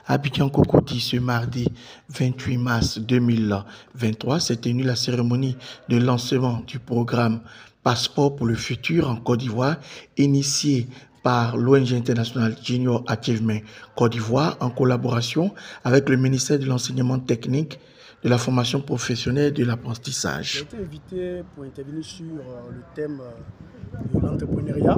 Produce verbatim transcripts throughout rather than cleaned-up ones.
À Abidjan-Cocody, ce mardi vingt-huit mars deux mille vingt-trois, s'est tenue la cérémonie de lancement du programme Passeport pour le futur en Côte d'Ivoire, initié par l'O N G internationale Junior Achievement Côte d'Ivoire en collaboration avec le ministère de l'Enseignement technique, de la formation professionnelle et de l'apprentissage. J'ai été invité pour intervenir sur le thème de l'entrepreneuriat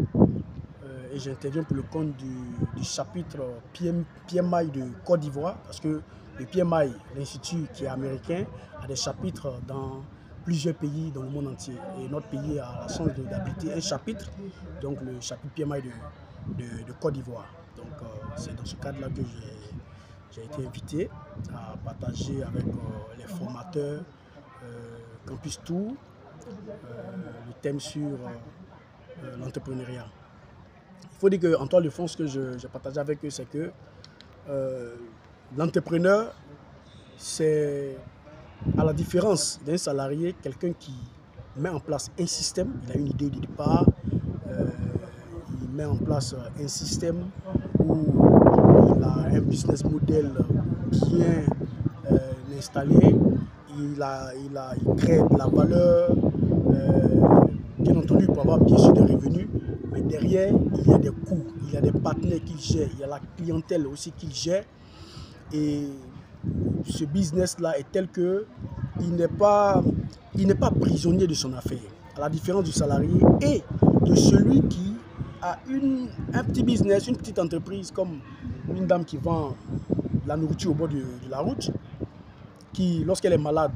et j'interviens pour le compte du, du chapitre P M I de Côte d'Ivoire parce que le P M I, l'institut qui est américain, a des chapitres dans plusieurs pays dans le monde entier et notre pays a la chance d'habiter un chapitre, donc le chapitre P M I de, de, de Côte d'Ivoire. Donc euh, c'est dans ce cadre-là que j'ai été invité à partager avec euh, les formateurs euh, Campus Tour euh, le thème sur euh, l'entrepreneuriat. Il faut dire qu'en toile de fond, ce que j'ai partagé avec eux, c'est que euh, l'entrepreneur, c'est à la différence d'un salarié, quelqu'un qui met en place un système, il a une idée de départ, euh, il met en place un système où il a un business model bien euh, installé, il, a, il, a, il crée de la valeur, euh, bien entendu pour avoir bien sûr des revenus, mais derrière il y a des coûts, il y a des partenaires qu'il gère, il y a la clientèle aussi qu'il gère et ce business-là est tel que il n'est pas, il n'est pas prisonnier de son affaire, à la différence du salarié et de celui qui a une, un petit business, une petite entreprise comme une dame qui vend la nourriture au bord de, de la route, qui, lorsqu'elle est malade,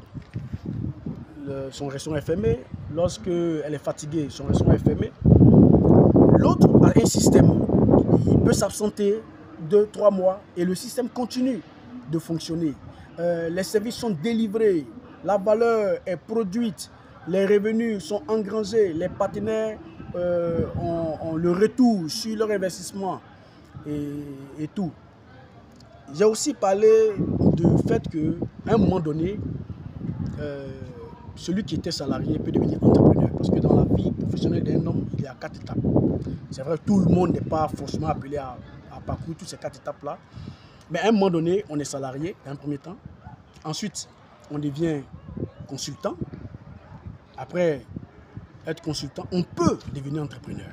le, son restaurant est fermé, lorsqu'elle est fatiguée, son restaurant est fermé. L'autre a un système, il peut s'absenter deux, trois mois et le système continue de fonctionner. Euh, les services sont délivrés, la valeur est produite, les revenus sont engrangés, les partenaires euh, ont, ont le retour sur leur investissement et, et tout. J'ai aussi parlé du fait qu'à un moment donné, euh, celui qui était salarié peut devenir entrepreneur. Parce que dans la vie professionnelle d'un homme, il y a quatre étapes. C'est vrai que tout le monde n'est pas forcément appelé à, à parcourir toutes ces quatre étapes-là. Mais à un moment donné, on est salarié, dans un premier temps. Ensuite, on devient consultant. Après être consultant, on peut devenir entrepreneur.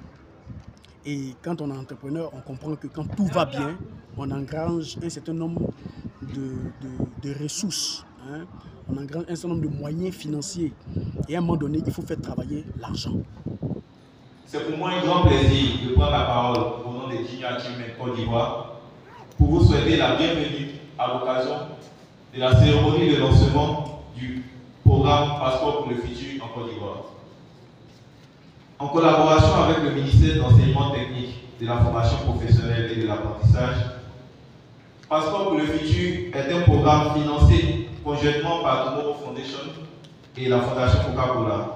Et quand on est entrepreneur, on comprend que quand tout va bien, on engrange un certain nombre de, de, de ressources. Hein? On engrange un certain nombre de moyens financiers. Et à un moment donné, il faut faire travailler l'argent. C'est pour moi un grand plaisir de prendre la parole au nom de Junior Achievement Côte d'Ivoire pour vous souhaiter la bienvenue à l'occasion de la cérémonie de lancement du programme Passeport pour le futur en Côte d'Ivoire. En collaboration avec le ministère de l'Enseignement technique, de la formation professionnelle et de l'apprentissage, Passeport pour le futur est un programme financé conjointement par Tomorrow Foundation et la Fondation Coca-Cola.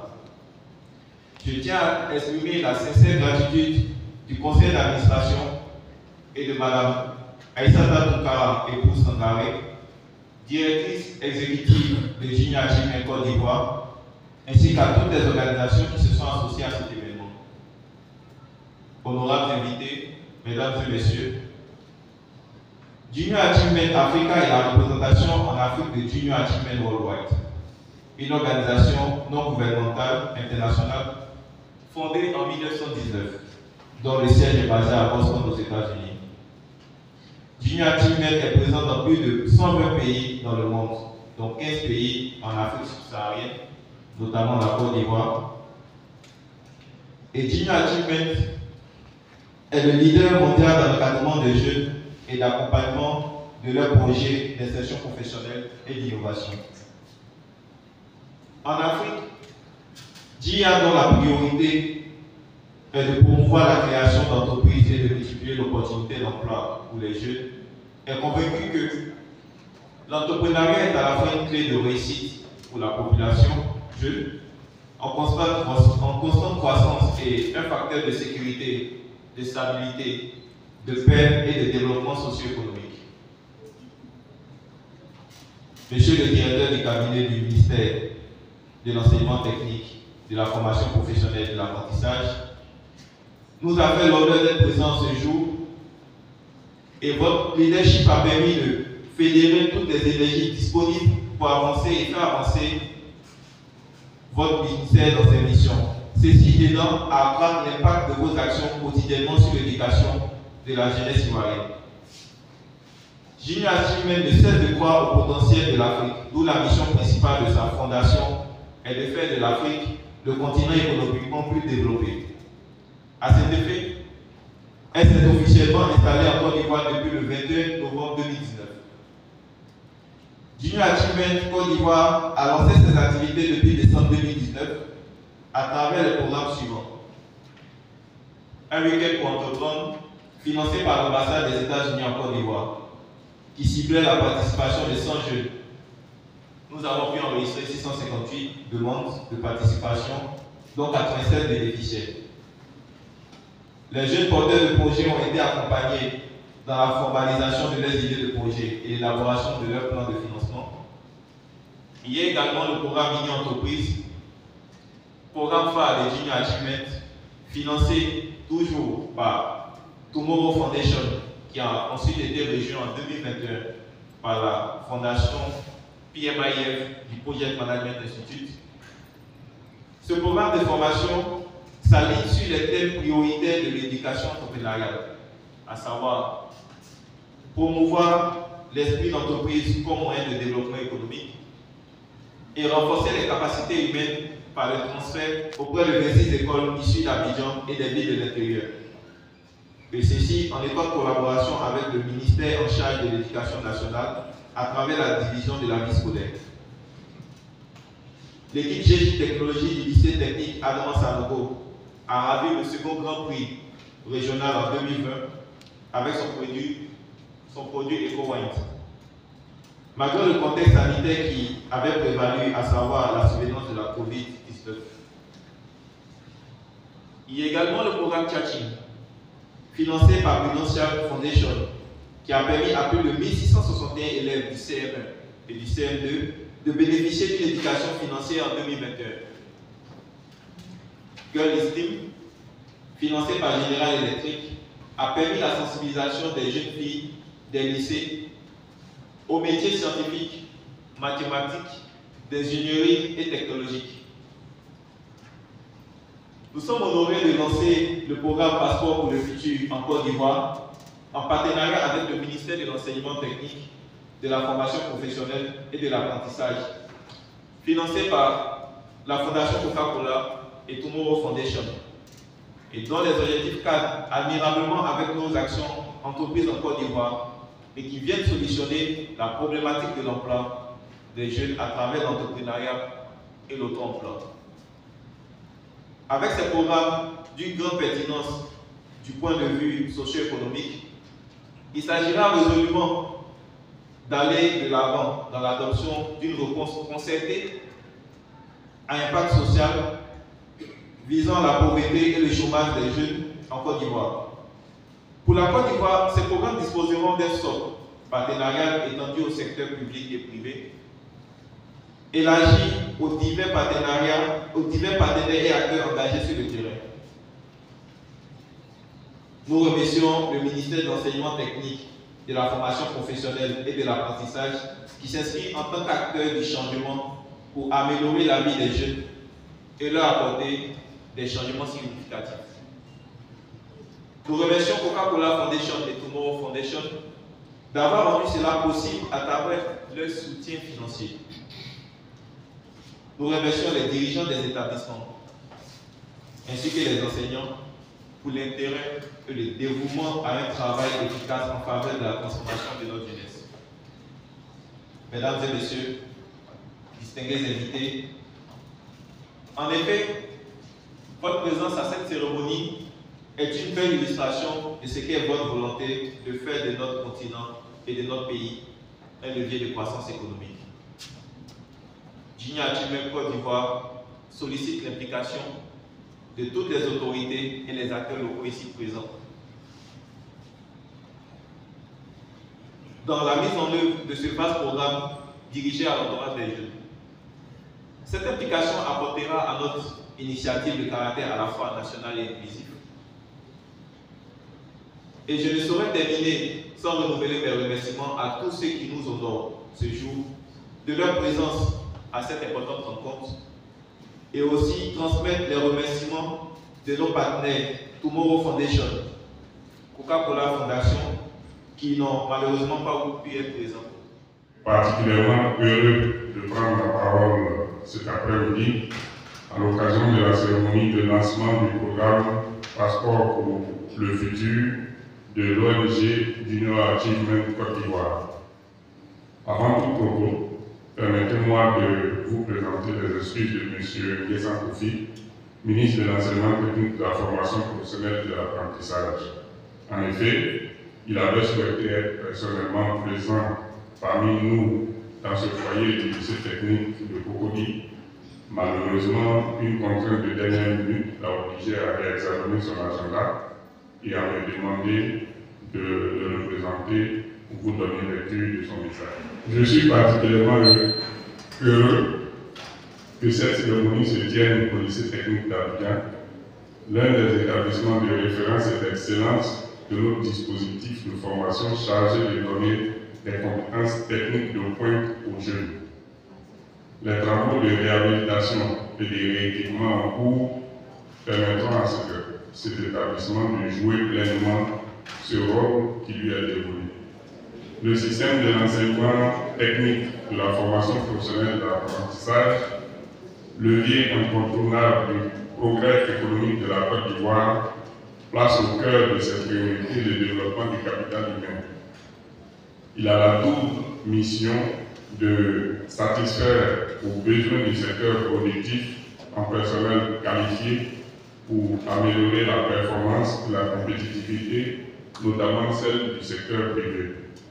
Je tiens à exprimer la sincère gratitude du conseil d'administration et de Mme Aïssata Toukara épouse Sangaré, directrice exécutive de Junior Achievement Côte d'Ivoire, ainsi qu'à toutes les organisations qui se sont associées à cet événement. Honorables invités, mesdames et messieurs, Junior Achievement Africa est la représentation en Afrique de Junior Achievement Worldwide, une organisation non gouvernementale internationale fondée en mille neuf cent dix-neuf, dont le siège est basé à Boston aux États-Unis. Junior Achievement est présent dans plus de cent vingt pays dans le monde, dont quinze pays en Afrique subsaharienne, notamment la Côte d'Ivoire. Et Junior Achievement est le leader mondial dans l'encadrement des jeunes et d'accompagnement de leurs projets d'insertion professionnelle et d'innovation. En Afrique, J A, dont la priorité est de promouvoir la création d'entreprises et de multiplier l'opportunité d'emploi pour les jeunes, est convaincu que l'entrepreneuriat est à la fois une clé de réussite pour la population jeune, en constante, en constante croissance et un facteur de sécurité, de stabilité, de paix et de développement socio-économique. Monsieur le directeur du cabinet du ministère de l'Enseignement technique, de la formation professionnelle et de l'apprentissage, nous a fait l'honneur d'être présents ce jour Et votre leadership a permis de fédérer toutes les énergies disponibles pour avancer et faire avancer votre ministère dans ses missions. Ceci aidant à accroître l'impact de vos actions quotidiennement sur l'éducation de la jeunesse ivoirienne. Junior Achievement ne cesse de croire au potentiel de l'Afrique, d'où la mission principale de sa fondation est de faire de l'Afrique le continent économiquement plus développé. À cet effet, elle s'est officiellement installée en Côte d'Ivoire depuis le vingt et un novembre deux mille dix-neuf. Junior Achievement Côte d'Ivoire a lancé ses activités depuis décembre deux mille dix-neuf à travers les programmes suivants. Un week-end pour entreprendre, financé par l'ambassade des États-Unis en Côte d'Ivoire, qui ciblait la participation de cent jeunes. Nous avons pu enregistrer six cent cinquante-huit demandes de participation, dont quatre-vingt-sept bénéficiaires. Les jeunes porteurs de projets ont été accompagnés dans la formalisation de leurs idées de projet et l'élaboration de leur plan de financement. Il y a également le programme Mini-Entreprise, programme phare de Junior Achievement, financé toujours par Tomorrow Foundation, qui a ensuite été rejoint en deux mille vingt et un par la fondation P M I F du Project Management Institute. Ce programme de formation s'aligne sur les thèmes prioritaires de l'éducation entrepreneuriale, à savoir promouvoir l'esprit d'entreprise comme moyen de développement économique et renforcer les capacités humaines par le transfert auprès de vingt-six écoles issues d'Abidjan et des villes de l'intérieur. Et ceci en étroite collaboration avec le ministère en charge de l'éducation nationale à travers la division de la vie scolaire. L'équipe G J Technologie du lycée technique Adam Sanogo a ravi le second grand prix régional en deux mille vingt avec son produit, son produit EcoWine. Malgré le contexte sanitaire qui avait prévalu, à savoir la surveillance de la COVID dix-neuf. Il y a également le programme Tchatching, financé par Prudential Foundation, qui a permis à plus de mille six cent soixante et un élèves du C M un et du C M deux de bénéficier d'une éducation financière en deux mille vingt et un. Girl Esteem, financé par General Electric, a permis la sensibilisation des jeunes filles des lycées aux métiers scientifiques, mathématiques, d'ingénierie et technologiques. Nous sommes honorés de lancer le programme Passeport pour le futur en Côte d'Ivoire en partenariat avec le ministère de l'Enseignement technique, de la formation professionnelle et de l'apprentissage, financé par la Fondation Coca-Cola et Tomorrow Foundation, et dont les objectifs cadrent admirablement avec nos actions entreprises en Côte d'Ivoire et qui viennent solutionner la problématique de l'emploi des jeunes à travers l'entrepreneuriat et l'auto-emploi. Avec ces programmes d'une grande pertinence du point de vue socio-économique, il s'agira résolument d'aller de l'avant dans l'adoption d'une réponse concertée à impact social visant la pauvreté et le chômage des jeunes en Côte d'Ivoire. Pour la Côte d'Ivoire, ces programmes disposeront d'un socle partenarial étendu au secteur public et privé, élargi aux divers partenariats, aux divers partenaires et acteurs engagés sur le terrain. Nous remercions le ministère de l'Enseignement technique, de la formation professionnelle et de l'apprentissage qui s'inscrit en tant qu'acteur du changement pour améliorer la vie des jeunes et leur apporter des changements significatifs. Nous remercions Coca-Cola Foundation et Tomorrow Foundation d'avoir rendu cela possible à travers leur soutien financier. Nous remercions les dirigeants des établissements ainsi que les enseignants pour l'intérêt et le dévouement à un travail efficace en faveur de la transformation de notre jeunesse. Mesdames et messieurs, distingués invités, en effet, votre présence à cette cérémonie est une belle illustration de ce qu'est votre volonté de faire de notre continent et de notre pays un levier de croissance économique. Junior Achievement Côte d'Ivoire sollicite l'implication de toutes les autorités et les acteurs locaux ici présents dans la mise en œuvre de ce vaste programme dirigé à l'entourage des jeunes. Cette implication apportera à notre initiative de caractère à la fois national et inclusif. Et je ne saurais terminer sans renouveler mes remerciements à tous ceux qui nous honorent ce jour de leur présence à cette importante rencontre et aussi transmettre les remerciements de nos partenaires Tomorrow Foundation, Coca-Cola Foundation, qui n'ont malheureusement pas pu être présents. Particulièrement heureux de prendre la parole cet après-midi à l'occasion de la cérémonie de lancement du programme Passeport pour le futur de l'O N G Junior Achievement Côte d'Ivoire. Avant tout propos, permettez-moi de vous présenter les excuses de M. Nguessan Kofi, ministre de l'Enseignement technique, de la formation professionnelle et de l'apprentissage. En effet, il avait souhaité être personnellement présent parmi nous dans ce foyer du lycée technique de Cocody. Malheureusement, une contrainte de dernière minute l'a obligé à réexaminer son agenda et à me demander de le représenter pour vous donner lecture de son message. Je suis particulièrement heureux que cette cérémonie se tienne au lycée technique d'Abidjan, l'un des établissements de référence et d'excellence de notre dispositif de formation chargé de donner des compétences techniques de pointe aux jeunes. Les travaux de réhabilitation et de rééquipement en cours permettront à cet établissement de jouer pleinement ce rôle qui lui est dévolu. Le système de l'enseignement technique, de la formation professionnelle et de l'apprentissage, levier incontournable du progrès économique de la Côte d'Ivoire, place au cœur de ses priorités le développement du capital humain. Il a la double mission de satisfaire aux besoins du secteur productif en personnel qualifié pour améliorer la performance et la compétitivité, notamment celle du secteur privé.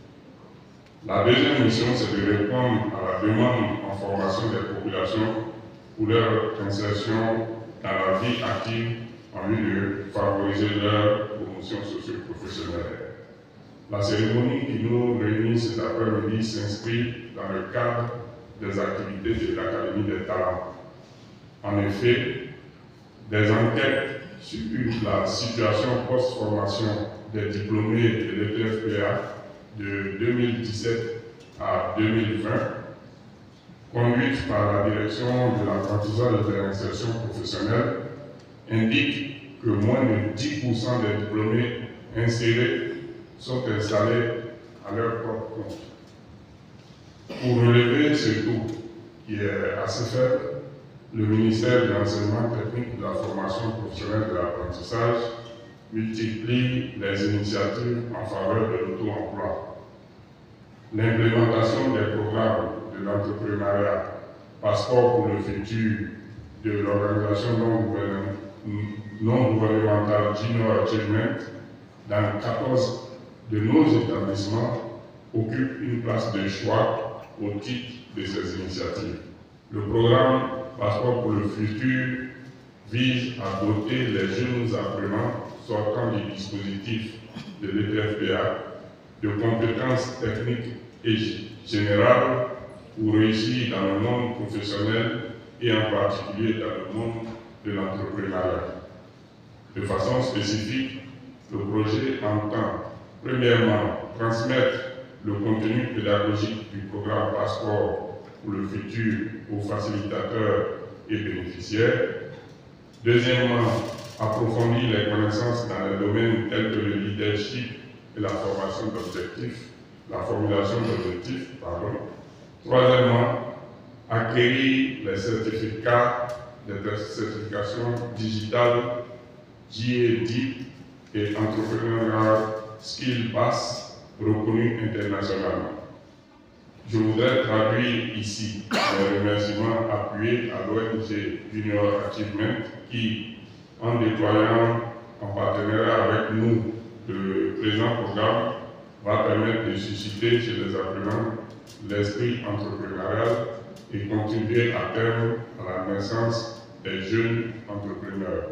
La deuxième mission, c'est de répondre à la demande en formation des populations pour leur insertion dans la vie active en vue de favoriser leur promotion socio-professionnelle. La cérémonie qui nous réunit cet après-midi s'inscrit dans le cadre des activités de l'Académie des talents. En effet, des enquêtes sur la situation post-formation des diplômés de l'E T F P A de deux mille dix-sept à deux mille vingt, conduites par la direction de l'apprentissage et de l'insertion professionnelle, indiquent que moins de dix pour cent des diplômés insérés sont installés à leur propre compte. Pour relever ce taux, qui est assez faible, le ministère de l'Enseignement technique, de la formation professionnelle et de l'apprentissage multiplie les initiatives en faveur de l'auto-emploi. L'implémentation des programmes de l'entrepreneuriat, Passeport pour le futur de l'organisation non gouvernementale Junior Achievement dans quatorze de nos établissements occupe une place de choix au titre de ces initiatives. Le programme Passeport pour le futur vise à doter les jeunes apprenants sortant du dispositif de l'E T F P A de compétences techniques et générales pour réussir dans le monde professionnel et en particulier dans le monde de l'entrepreneuriat. De façon spécifique, le projet entend premièrement transmettre le contenu pédagogique du programme Passeport pour le futur aux facilitateurs et bénéficiaires. Deuxièmement, approfondir les connaissances dans les domaines tels que le leadership et la formation d'objectifs, la formulation d'objectifs, pardon. Troisièmement, acquérir les certificats de certification digitale J A D et Entrepreneurial Skill Pass reconnus internationalement. Je voudrais traduire ici les remerciements appuyés à l'O N G Junior Achievement qui, en déployant en partenariat avec nous le présent programme, va permettre de susciter chez les apprenants l'esprit entrepreneurial et contribuer à terme à la naissance des jeunes entrepreneurs.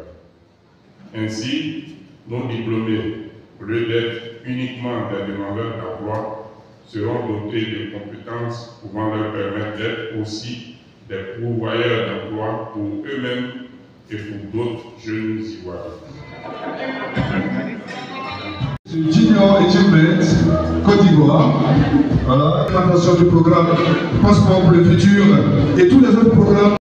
Ainsi, nos diplômés, au lieu d'être uniquement des demandeurs d'emploi, seront dotés de compétences pouvant leur permettre d'être aussi des pourvoyeurs d'emploi pour eux-mêmes et pour d'autres jeunes Ivoiriens. Junior Achievement Côte d'Ivoire. Voilà, l'implémentation du programme Passeport pour le futur et tous les autres programmes.